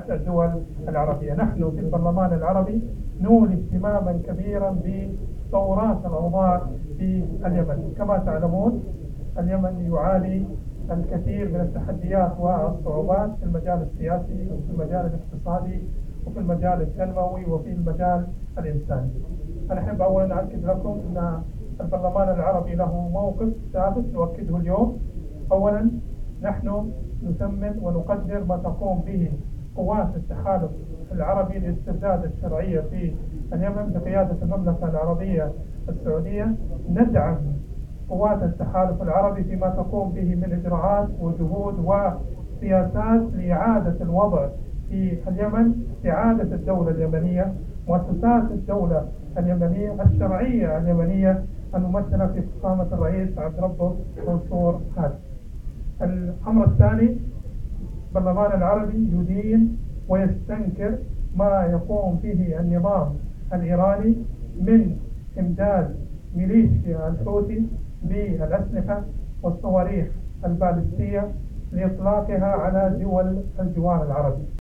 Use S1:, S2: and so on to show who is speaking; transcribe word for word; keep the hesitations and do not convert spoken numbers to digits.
S1: أحد الدول العربية. نحن في البرلمان العربي نولي اهتماما كبيرا بتطورات الأوضاع في اليمن. كما تعلمون اليمن يعاني الكثير من التحديات والصعوبات في المجال السياسي وفي المجال الاقتصادي وفي المجال التنموي وفي المجال الإنساني. أنا أحب أولا أؤكد لكم أن البرلمان العربي له موقف ثابت نؤكده اليوم. أولا نحن نثمن ونقدر ما تقوم به قوات التحالف العربي لاسترداد الشرعية في اليمن بقيادة المملكة العربية السعودية. ندعم قوات التحالف العربي فيما تقوم به من إجراءات وجهود وسياسات لإعادة الوضع في اليمن، إعادة الدولة اليمنية، مؤسسات الدولة اليمنية الشرعية اليمنية الممثلة في فخامة الرئيس عبد ربه منصور هادي. الأمر الثاني، البرلمان العربي يدين ويستنكر ما يقوم به النظام الإيراني من إمداد ميليشيا الحوثي بالأسلحة والصواريخ البالستية لإطلاقها على دول الجوار العربي.